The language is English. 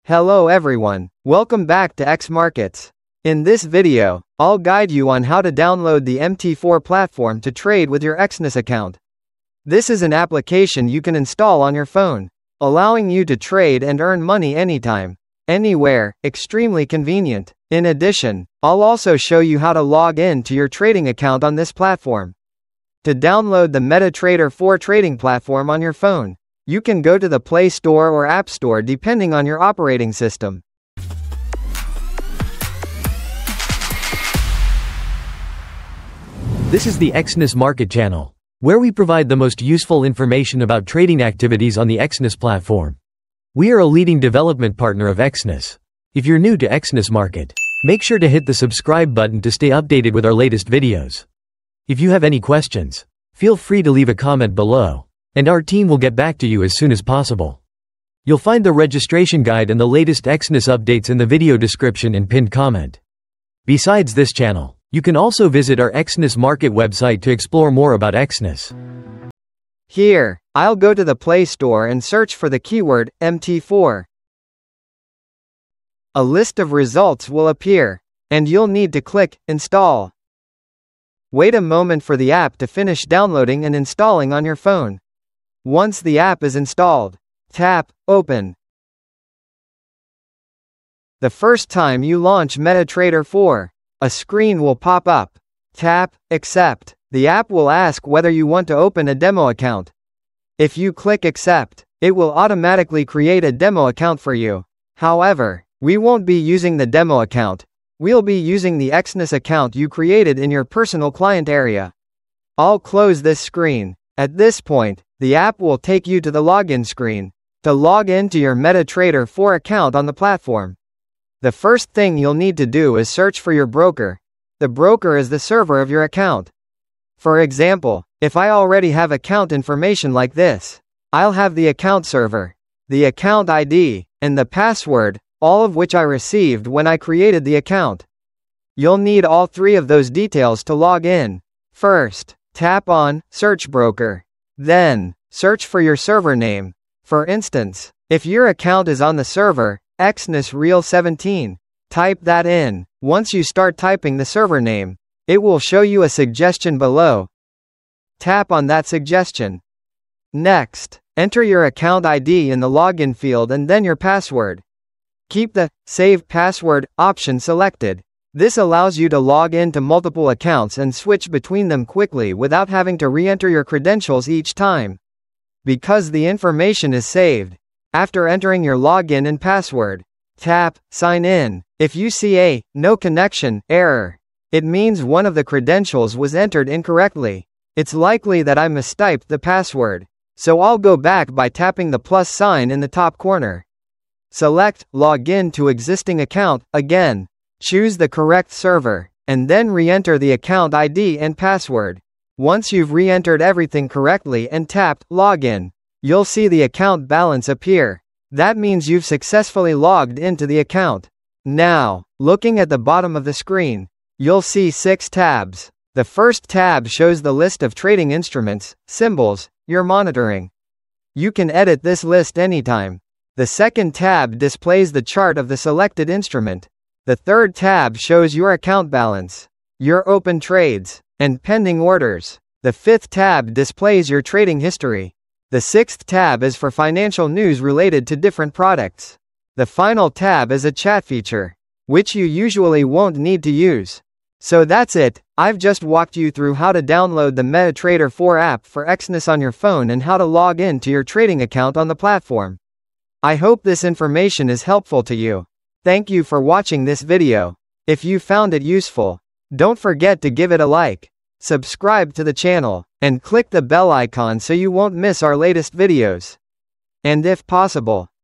Hello everyone, welcome back to X Markets. In this video, I'll guide you on how to download the MT4 platform to trade with your Exness account. This is an application you can install on your phone, allowing you to trade and earn money anytime, anywhere, extremely convenient. In addition, I'll also show you how to log in to your trading account on this platform. To download the MetaTrader 4 trading platform on your phone, you can go to the Play Store or App Store depending on your operating system. This is the Exness Market channel, where we provide the most useful information about trading activities on the Exness platform. We are a leading development partner of Exness. If you're new to Exness Market, make sure to hit the subscribe button to stay updated with our latest videos. If you have any questions, feel free to leave a comment below, and our team will get back to you as soon as possible. You'll find the registration guide and the latest Exness updates in the video description and pinned comment. Besides this channel, you can also visit our Exness Market website to explore more about Exness. Here, I'll go to the Play Store and search for the keyword MT4. A list of results will appear, and you'll need to click Install. Wait a moment for the app to finish downloading and installing on your phone. Once the app is installed, tap Open. The first time you launch MetaTrader 4, a screen will pop up. Tap Accept. The app will ask whether you want to open a demo account. If you click Accept, it will automatically create a demo account for you. However, we won't be using the demo account. We'll be using the Exness account you created in your personal client area. I'll close this screen. At this point, the app will take you to the login screen to log into your MetaTrader 4 account on the platform. The first thing you'll need to do is search for your broker. The broker is the server of your account. For example, if I already have account information like this, I'll have the account server, the account ID, and the password, all of which I received when I created the account. You'll need all three of those details to log in. First, tap on Search Broker. Then, search for your server name. For instance, if your account is on the server, Exness Real 17, type that in. Once you start typing the server name, it will show you a suggestion below. Tap on that suggestion. Next, enter your account ID in the login field and then your password. Keep the Save Password option selected. This allows you to log into multiple accounts and switch between them quickly without having to re-enter your credentials each time. Because the information is saved, after entering your login and password, tap Sign In. If you see a No Connection error, it means one of the credentials was entered incorrectly. It's likely that I mistyped the password, so I'll go back by tapping the plus sign in the top corner. Select Login to Existing Account again. Choose the correct server, and then re-enter the account ID and password. Once you've re-entered everything correctly and tapped Login, you'll see the account balance appear. That means you've successfully logged into the account. Now, looking at the bottom of the screen, you'll see 6 tabs. The first tab shows the list of trading instruments, symbols, you're monitoring. You can edit this list anytime. The second tab displays the chart of the selected instrument. The third tab shows your account balance, your open trades, and pending orders. The fifth tab displays your trading history. The sixth tab is for financial news related to different products. The final tab is a chat feature, which you usually won't need to use. So that's it. I've just walked you through how to download the MetaTrader 4 app for Exness on your phone and how to log in to your trading account on the platform. I hope this information is helpful to you. Thank you for watching this video. If you found it useful, don't forget to give it a like, subscribe to the channel, and click the bell icon so you won't miss our latest videos. And if possible,